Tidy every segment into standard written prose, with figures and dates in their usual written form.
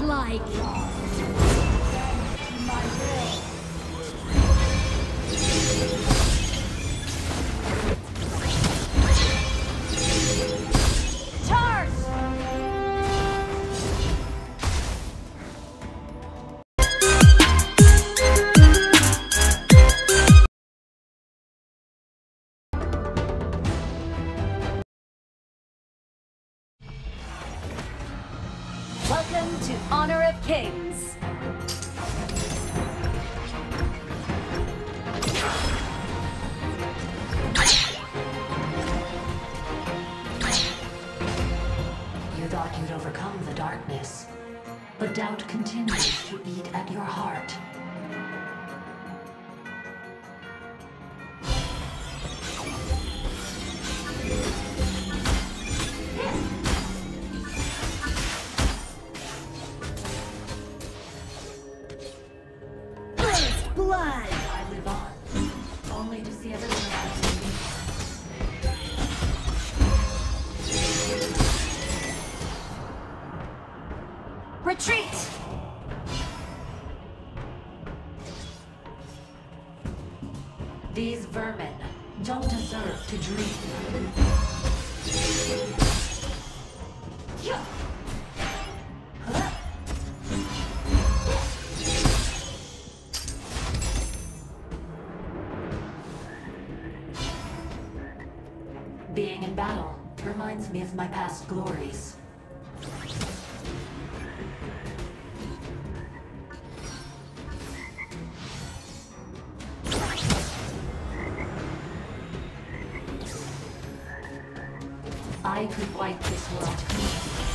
godlike. Welcome to Honor of Kings. You thought you'd overcome the darkness, but doubt continues to eat at your heart. Blood! I live on, only to see everyone around me. Retreat! These vermin don't deserve to dream. Yeah. Huh? Being in battle reminds me of my past glories. I could wipe this world clean.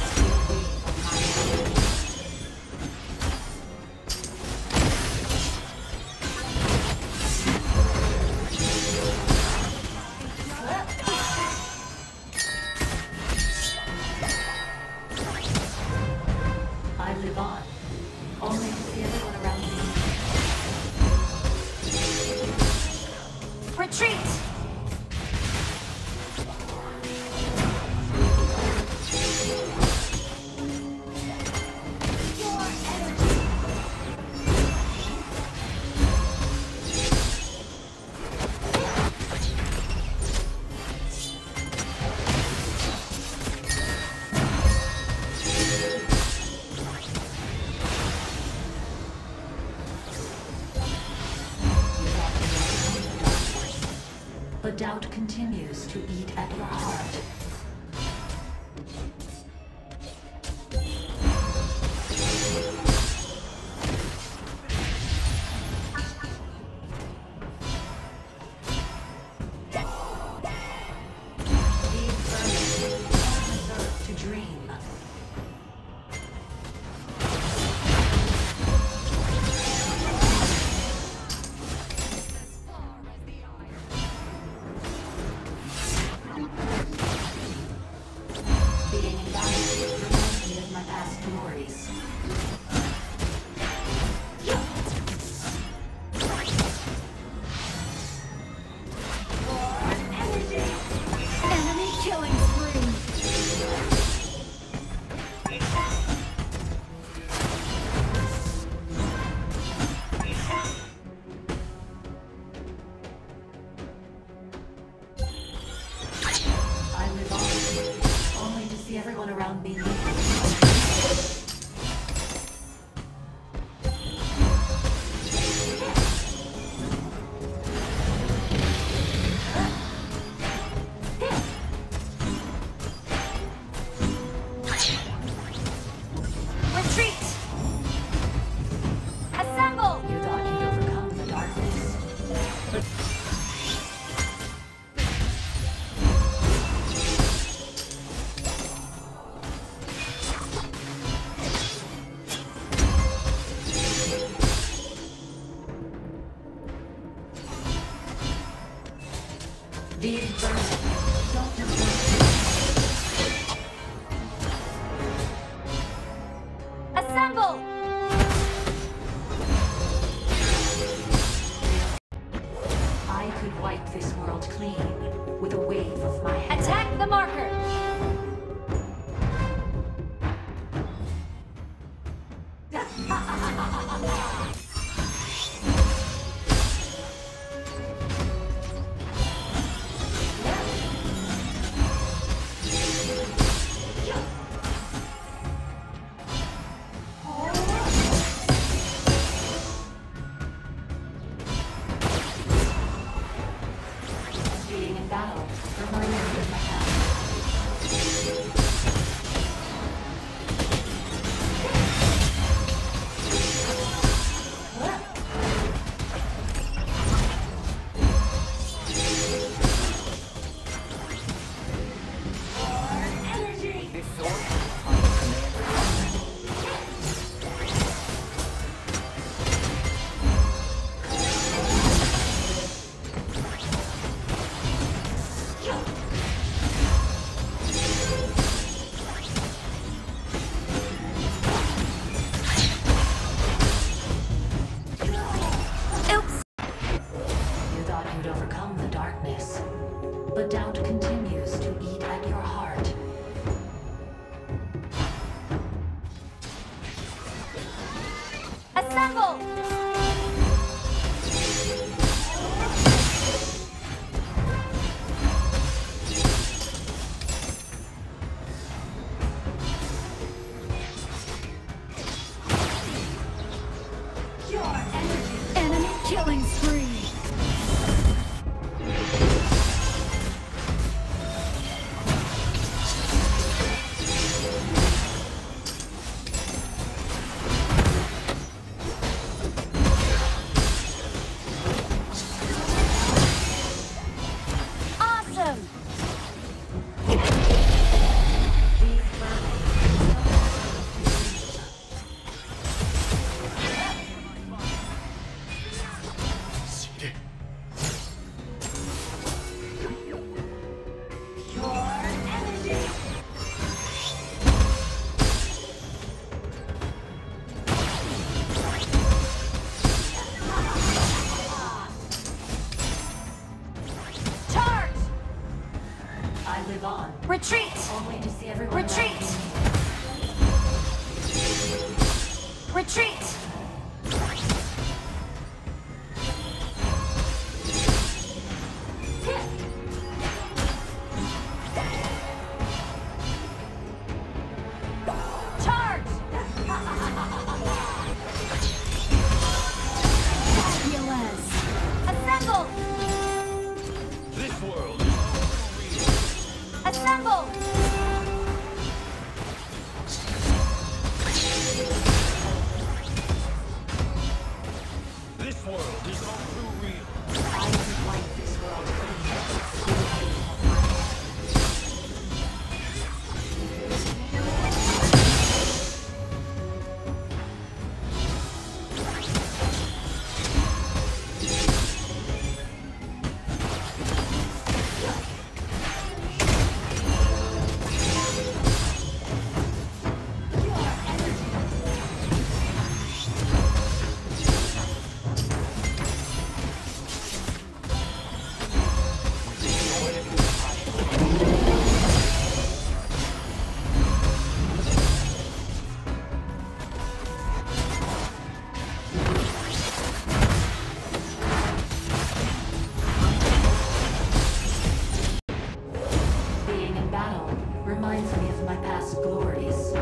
I live on, only to see everyone around me. Retreat! But doubt continues to eat at your heart. These vermin don't deserve to dream. Being in battle reminds me of my past glories. Enemy killing spree! I live on, only to see everyone around me. Retreat! Assemble! You thought you'd overcome the darkness. These vermin don't deserve to. Assemble! I could wipe this world clean with a wave of my hand. Attack the marker! Assemble! Enemy killing spree! Awesome! I live on, Retreat! only to see everyone Retreat! around me. Retreat! Charge! Fabulous! Assemble! This world is Assemble! this world is all too real. I would like this world to be. Being in battle reminds me of my past glories.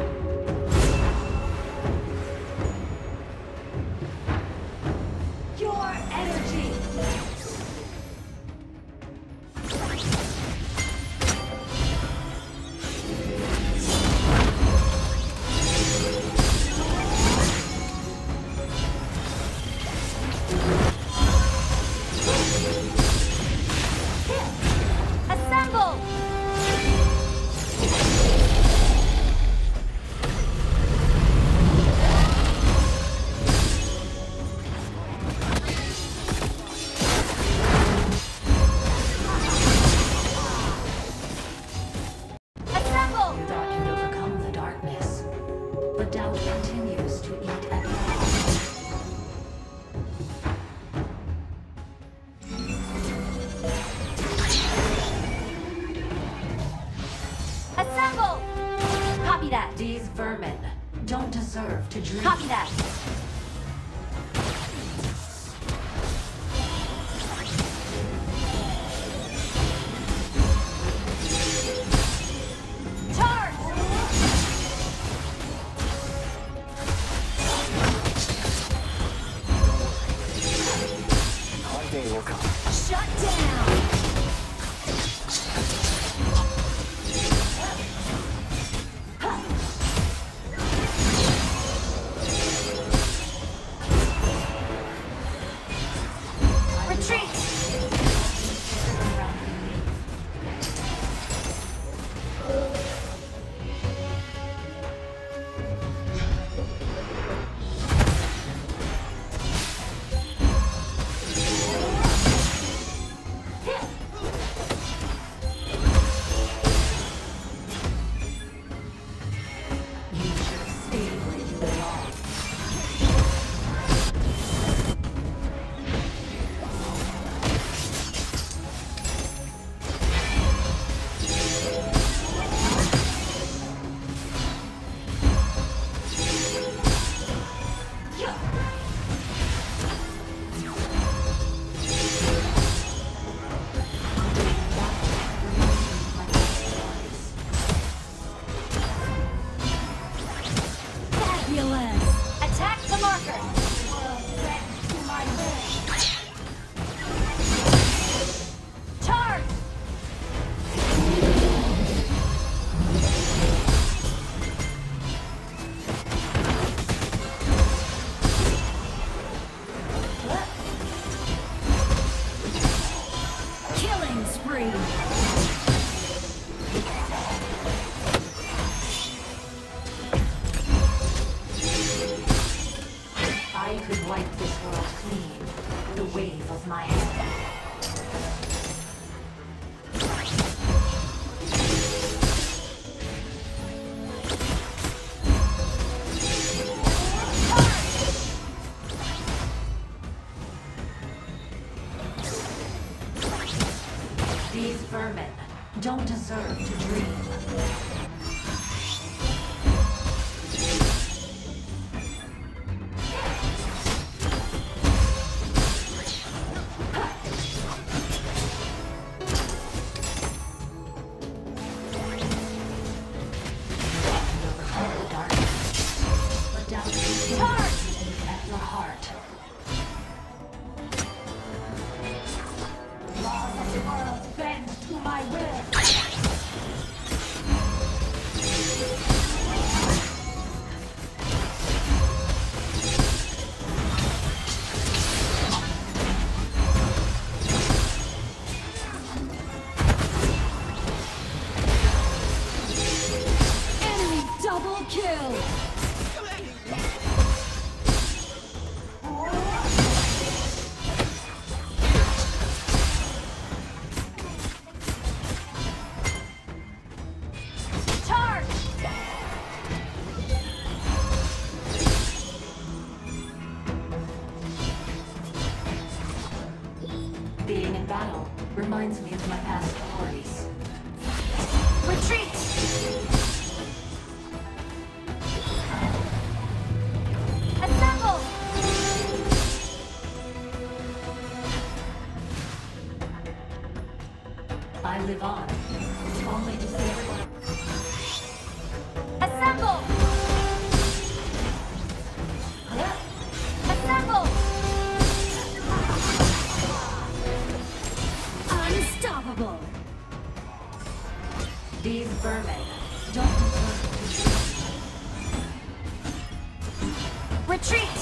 Your energy! Assemble! Assemble! You thought you'd overcome the darkness, but doubt continues to eat at your heart. Assemble! Copy that. These vermin don't deserve to dream. Copy that. Charge! One day will come. Shut down! Fabulous! Attack the marker! Charge! Killing spree! I could wipe this world clean with the wave of my hand. These vermin don't deserve to dream. At your heart. Laws of the world bend to my will. Enemy double kill! Charge! Being in battle reminds me of my past glories. Retreat! Assemble! I live on, only to see Assemble! Assemble! Unstoppable! these vermin don't deserve to Retreat!